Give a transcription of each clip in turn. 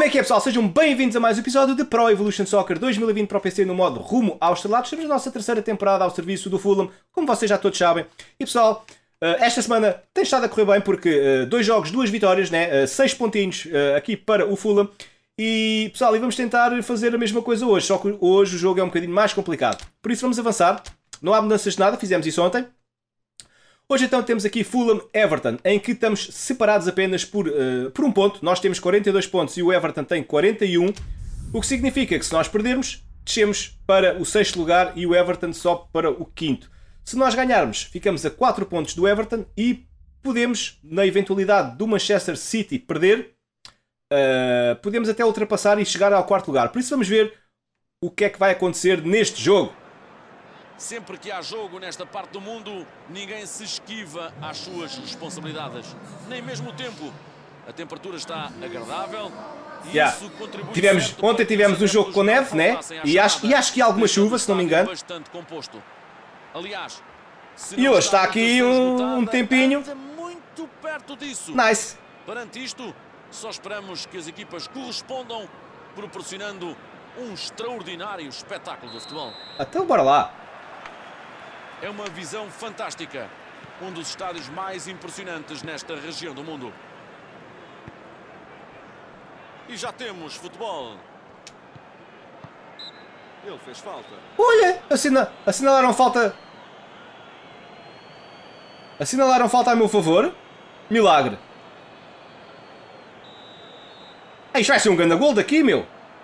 Como é que é, pessoal? Sejam bem-vindos a mais um episódio de Pro Evolution Soccer 2020 para o PC no modo rumo aos estrelados. Estamos na nossa terceira temporada ao serviço do Fulham, como vocês já todos sabem. E pessoal, esta semana tem estado a correr bem porque 2 jogos, 2 vitórias, né? 6 pontinhos aqui para o Fulham. E pessoal, e vamos tentar fazer a mesma coisa hoje, só que hoje o jogo é um bocadinho mais complicado. Por isso vamos avançar, não há mudanças de nada, fizemos isso ontem. Hoje então temos aqui Fulham-Everton, em que estamos separados apenas por um ponto. Nós temos 42 pontos e o Everton tem 41. O que significa que se nós perdermos, descemos para o 6º lugar e o Everton sobe para o 5º. Se nós ganharmos, ficamos a 4 pontos do Everton e podemos, na eventualidade do Manchester City perder, podemos até ultrapassar e chegar ao 4º lugar. Por isso vamos ver o que é que vai acontecer neste jogo. Sempre que há jogo nesta parte do mundo, ninguém se esquiva às suas responsabilidades. Nem mesmo o tempo. A temperatura está agradável e isso contribui. Ontem tivemos um jogo com neve, né? E acho que há alguma chuva, se não me engano. Bastante composto. Aliás, e hoje está aqui um tempinho. Muito perto disso. Nice. Perante isto, só esperamos que as equipas correspondam, proporcionando um extraordinário espetáculo de futebol. Então bora lá. É uma visão fantástica. Um dos estádios mais impressionantes nesta região do mundo. E já temos futebol. Ele fez falta. Olha, assinalaram falta. Assinalaram falta a meu favor. Milagre. Isto vai ser um grande gol daqui, meu.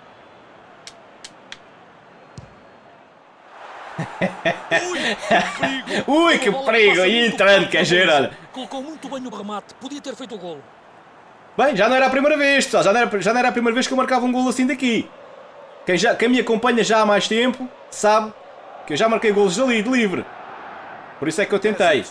Ui, que perigo! E entrando, quer dizer, olha. Colocou muito bem no remate, podia ter feito o golo. Bem, já não era a primeira vez, pessoal. Já não era a primeira vez que eu marcava um golo assim daqui. Quem me acompanha já há mais tempo sabe que eu já marquei golos ali, de livre. Por isso é que eu tentei.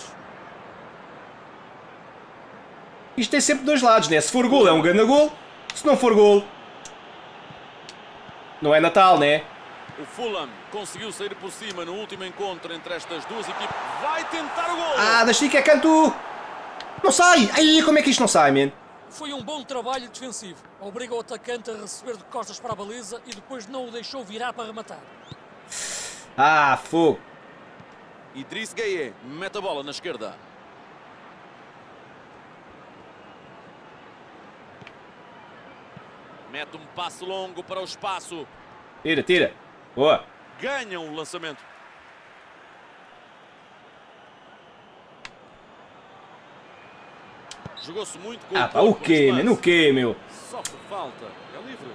Isto tem sempre dois lados, né? Se for golo é um grande golo. Se não for golo, não é Natal, né? O Fulham conseguiu sair por cima no último encontro entre estas duas equipes. Vai tentar o gol! Ah, deixa que é canto! Não sai! Ai, como é que isto não sai, man? Foi um bom trabalho defensivo. Obriga o atacante a receber de costas para a baliza e depois não o deixou virar para rematar. Ah, fogo! Idriss Gueye mete a bola na esquerda. Mete um passo longo para o espaço. Tira, tira! Boa! Ganham o lançamento. Jogou-se muito com Ah, pá, o quê, man? O quê, meu? Sofre falta. É livre.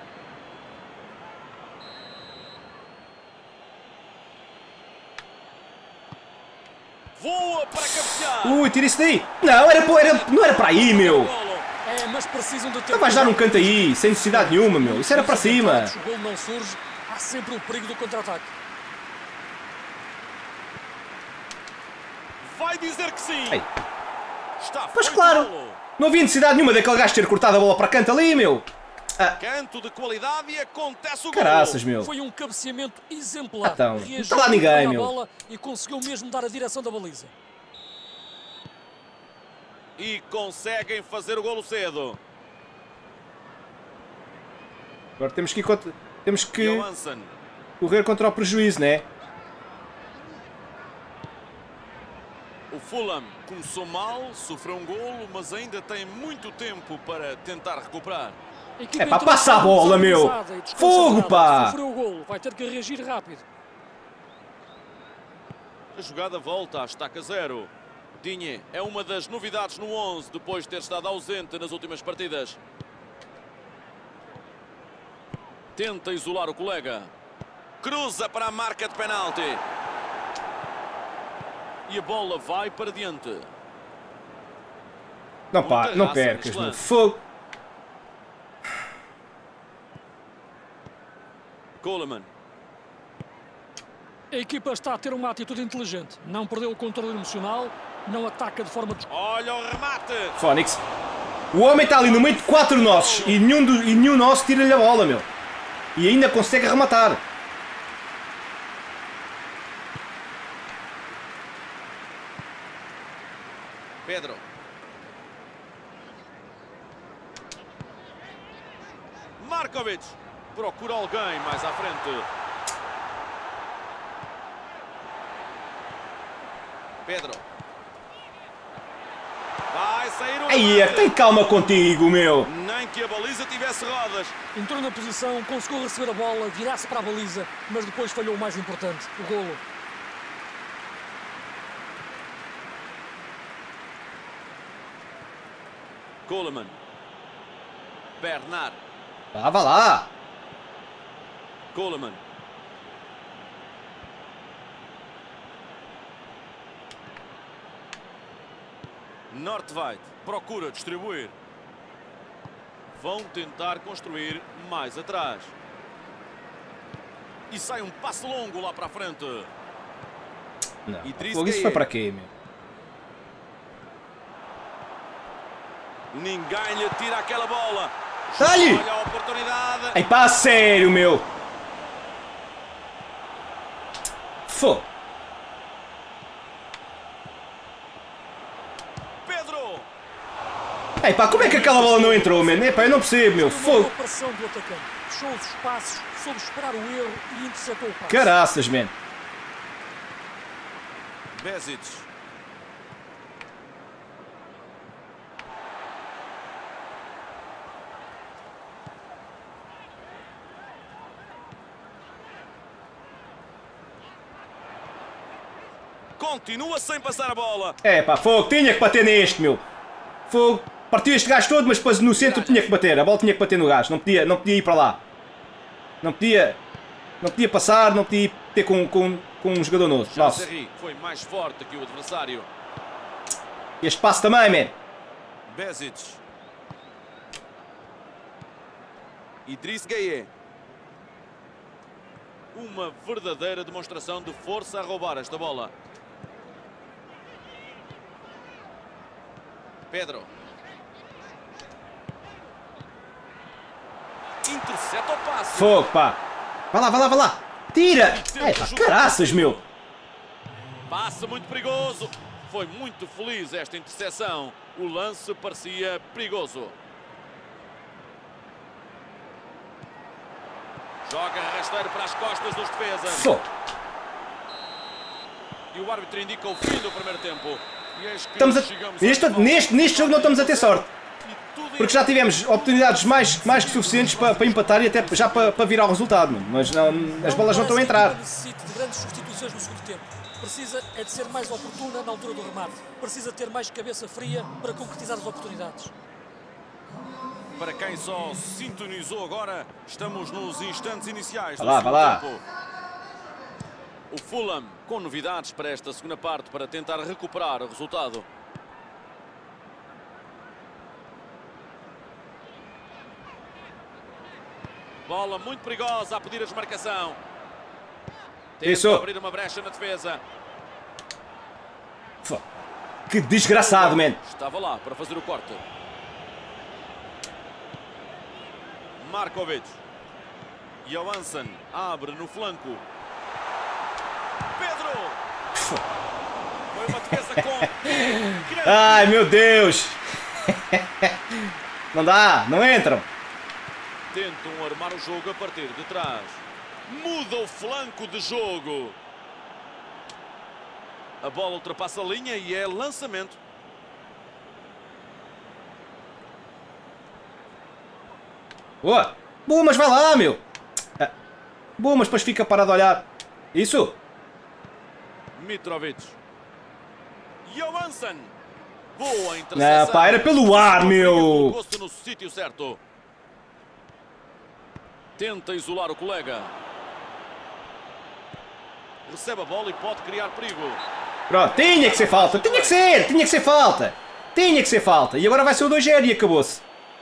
Voa para cabecear. Ui, tira isso daí! Não, não era para aí, meu! É, mas precisam de ter... Não vais dar um canto aí, sem necessidade nenhuma, meu! Isso era para cima! O gol não surge, há sempre o perigo do contra-ataque. Vai dizer que sim! Ei. Está Pois feito claro! o golo. Não havia necessidade nenhuma daquele gajo ter cortado a bola para canto ali, meu! Canto de qualidade e acontece o gol. Caraças, meu! Foi um cabeceamento exemplar. Então, não Reagiu está lá ninguém, bem à meu. bola e conseguiu mesmo dar a direção da baliza. E conseguem fazer o golo cedo. Agora temos que Johansson. correr contra o prejuízo, né? O Fulham começou mal, sofreu um golo, mas ainda tem muito tempo para tentar recuperar. A É pá, passa a bola, meu! Fogo, pá! Sofreu o golo, vai ter que reagir rápido. A jogada volta à estaca 0. Digne é uma das novidades no 11 depois de ter estado ausente nas últimas partidas. Tenta isolar o colega. Cruza para a marca de penalti. E a bola vai para diante. Não, pá, não percas, meu! Fogo! Coleman. A equipa está a ter uma atitude inteligente. Não perdeu o controle emocional, não ataca de forma... Olha o remate. Fónix. O homem está ali no meio de 4 nossos e nenhum nosso tira-lhe a bola, meu. E ainda consegue rematar. Pedro. Markovic procura alguém mais à frente. Pedro. Vai sair o Aí, tem calma contigo, meu. Nem que a baliza tivesse rodas. Entrou na posição, conseguiu receber a bola, virar-se para a baliza, mas depois falhou o mais importante, o golo. Coleman. Bernard. Vá lá. Coleman. Nordtveit procura distribuir. Vão tentar construir mais atrás. E sai um passe longo lá para a frente. Não, isso foi para quê, meu? Ninguém lhe tira aquela bola. Dá-lhe! Olha a oportunidade. Ei, pá, sério, meu. Fô. Pedro. Ei, pá, como é que aquela bola não entrou, man? Epá, eu não percebo, meu. Fogo. A pressão do atacante. Fechou os espaços, soube esperar o erro e interceptou o passe. Caraças, man. Bezic. Continua sem passar a bola. É, pá, fogo. Tinha que bater neste, meu. Fogo. Partiu este gajo todo, mas depois no centro tinha que bater. A bola tinha que bater no gajo. Não podia ir para lá. Não podia passar, não podia ter com um jogador novo. Nossa. Foi mais forte que o adversário. Este passo também, man. Bezic. Idriss Gueye. Uma verdadeira demonstração de força a roubar esta bola. Pedro. Intercepta o passe. Fogo, pá. Vai lá. Tira. É, pá, caraças, meu. Passe muito perigoso. Foi muito feliz esta interseção. O lance parecia perigoso. Joga rasteiro para as costas dos defesas. Fogo. E o árbitro indica o fim do primeiro tempo. Neste jogo não estamos a ter sorte. Porque já tivemos oportunidades mais que suficientes para empatar e até já para virar o resultado. Mas não, as bolas não estão a entrar. Necessita de grandes substituições no segundo tempo. Precisa é de ser mais oportuna na altura do remate. Precisa ter mais cabeça fria para concretizar as oportunidades. Para quem só sintonizou agora, estamos nos instantes iniciais do Vai lá. tempo. O Fulham com novidades para esta segunda parte para tentar recuperar o resultado. Bola muito perigosa a pedir a desmarcação. Tenta abrir uma brecha na defesa. Que desgraçado, man. Estava lá para fazer o corte. Markovic. Johansson abre no flanco. Pedro. Foi uma defesa com... Ai, meu Deus. Não dá, não entram. Tentam armar o jogo a partir de trás. Muda o flanco de jogo. A bola ultrapassa a linha e é lançamento. Boa, mas vai lá, meu. Boa, mas depois fica parado a olhar. Isso. Mitrovic. Johansson. Boa interseção. Não, pá, era pelo ar, meu. Colocou-se no sítio certo. Tenta isolar o colega. Recebe a bola e pode criar perigo. Pronto, tinha que ser falta. Tinha que ser falta. Tinha que ser falta. E agora vai ser o 2-0 e acabou-se.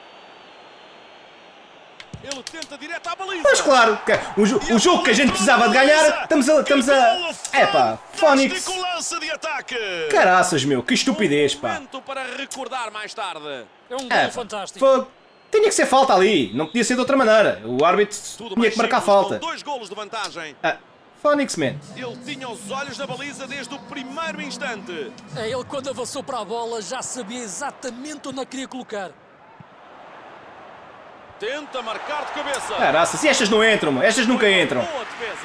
Ele tenta direto à baliza. Mas claro, o jogo que a gente precisava de ganhar, estamos a... É pá, Phoenix. Caraças, meu, que estupidez, pá. Para recordar mais tarde. É um gol fantástico. Tinha que ser falta ali, não podia ser de outra maneira. O árbitro tinha que marcar falta. 2 golos de vantagem. Phoenix, man. Ele tinha os olhos na baliza desde o primeiro instante. Ele, quando avançou para a bola, já sabia exatamente onde a queria colocar. Tenta marcar de cabeça. Caraca, se estas não entram, mano. Estas nunca entram. Boa defesa.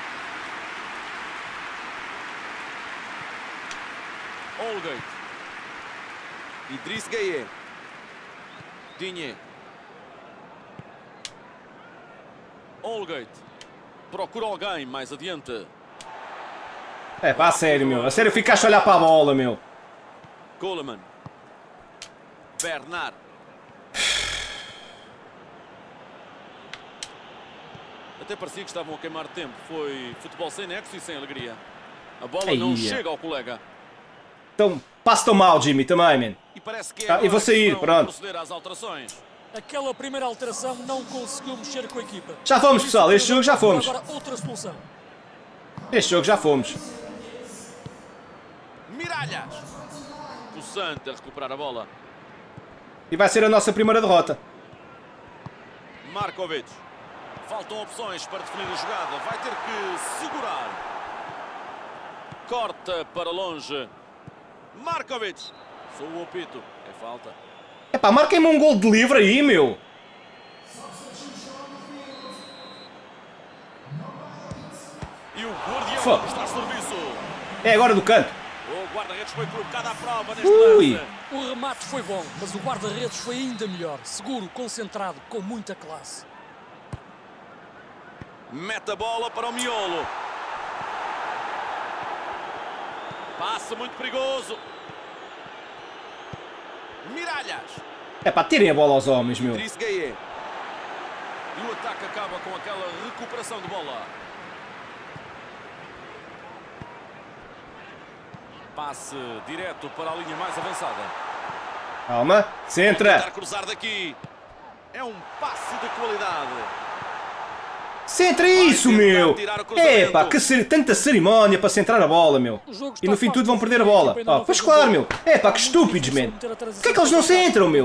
Holgate. Idriss Gueye. Digne. Holgate. Procura alguém mais adiante. É pá, a sério, meu. A sério, ficaste a olhar para a bola, meu. Coleman. Bernard. Até parecia que estavam a queimar tempo. Foi futebol sem nexo e sem alegria. A bola não chega ao colega. Então, passo tão mal, Jimmy, também, man. E parece que é e vou sair, pronto. proceder às alterações. Aquela primeira alteração não conseguiu mexer com a equipa. Já fomos, pessoal. Este jogo já fomos. Agora outra solução. Este jogo já fomos. Miralhas. Possante a recuperar a bola. E vai ser a nossa primeira derrota. Markovic. Faltam opções para definir a jogada. Vai ter que segurar. Corta para longe. Markovic. Sou o apito. É falta. Epá, marquem-me um gol de livre aí, meu. E o guardião está a serviço. É agora do canto. O guarda-redes foi colocado à prova neste Ui. lance. O remate foi bom, mas o guarda-redes foi ainda melhor. Seguro, concentrado, com muita classe. Mete a bola para o miolo. Passa muito perigoso. Miralhas. Epá, tirem a bola aos homens, meu. Idriss Gueye. E o ataque acaba com aquela recuperação de bola. Passe direto para a linha mais avançada. Calma, centra. Tentar cruzar daqui. É um passe de qualidade. Centra isso, meu. Epá, tanta cerimónia para centrar a bola, meu. E no fim tudo vão perder a bola. Oh, pois claro, meu. Epá, que estúpidos, man. Porquê é que eles não centram, meu?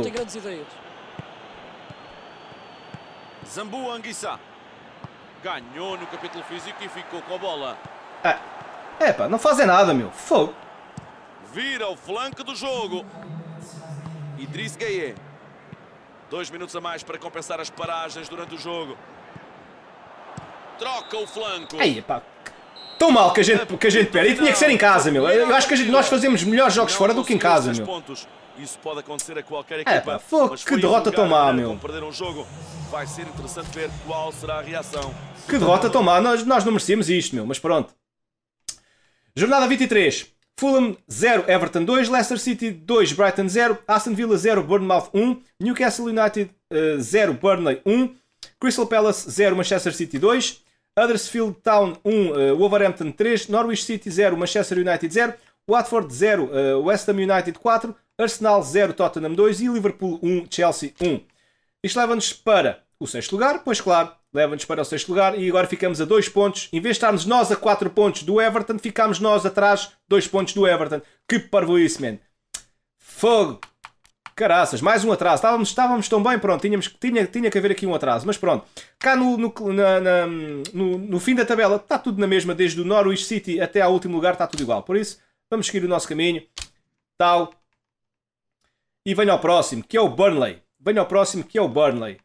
Zambu Anguissa. Ganhou no capítulo físico e ficou com a bola. Epá, não fazem nada, meu. Fogo. Vira o flanco do jogo. Idriss Gueye. 2 minutos a mais para compensar as paragens durante o jogo. Troca o flanco. Ei, epá. Tão mal que a gente perde. E tinha que ser em casa, meu. Eu acho que nós fazemos melhores jogos fora do que em casa, meu. Isso pode acontecer a qualquer equipa. Fogo, que derrota tão má, meu. Perder um jogo. Vai ser interessante ver qual será a reação. Que derrota tão má. Nós não merecíamos isto, meu. Mas pronto. Jornada 23. Fulham 0, Everton 2, Leicester City 2, Brighton 0, Aston Villa 0, Bournemouth 1, Newcastle United 0, Burnley 1, Crystal Palace 0, Manchester City 2, Huddersfield Town 1, Wolverhampton 3, Norwich City 0, Manchester United 0, Watford 0, West Ham United 4, Arsenal 0, Tottenham 2 e Liverpool 1, Chelsea 1. Isto leva-nos para o 6º lugar, pois claro, leva-nos para o 6º lugar e agora ficamos a 2 pontos. Em vez de estarmos nós a 4 pontos do Everton, ficamos nós atrás 2 pontos do Everton. Que parvoíce, man. Fogo. Caraças, mais um atraso. Estávamos tão bem, pronto, tinha que haver aqui um atraso. Mas pronto, cá no fim da tabela está tudo na mesma, desde o Norwich City até ao último lugar está tudo igual. Por isso, vamos seguir o nosso caminho. Tal. E venha ao próximo, que é o Burnley. Venha ao próximo, que é o Burnley.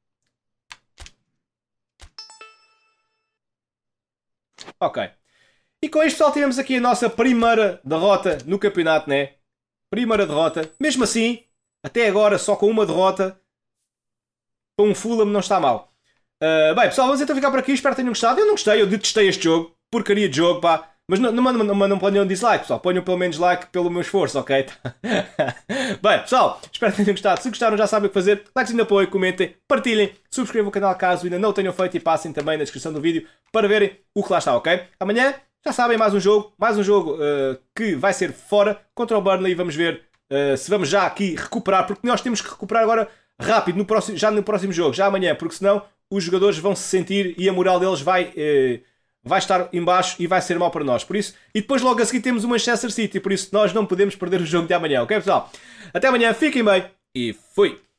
Ok. E com isto, pessoal, tivemos aqui a nossa primeira derrota no campeonato, né? Primeira derrota. Mesmo assim, até agora, só com uma derrota, para um Fulham não está mal. Bem, pessoal, vamos então ficar por aqui. Espero que tenham gostado. Eu não gostei, eu detestei este jogo. Porcaria de jogo, pá. Mas não ponham dislike, pessoal. Ponham pelo menos like pelo meu esforço, ok? Bem, pessoal, espero que tenham gostado. Se gostaram, já sabem o que fazer. Likes de apoio, comentem, partilhem, subscrevam o canal caso ainda não o tenham feito e passem também na descrição do vídeo para verem o que lá está, ok? Amanhã, já sabem, mais um jogo que vai ser fora contra o Burnley. Vamos ver se vamos já aqui recuperar, porque nós temos que recuperar agora rápido, já no próximo jogo, já amanhã, porque senão os jogadores vão se sentir e a moral deles vai estar em baixo e vai ser mau para nós. Por isso, e depois logo a seguir temos o Manchester City, por isso nós não podemos perder o jogo de amanhã, ok pessoal? Até amanhã, fiquem bem e fui!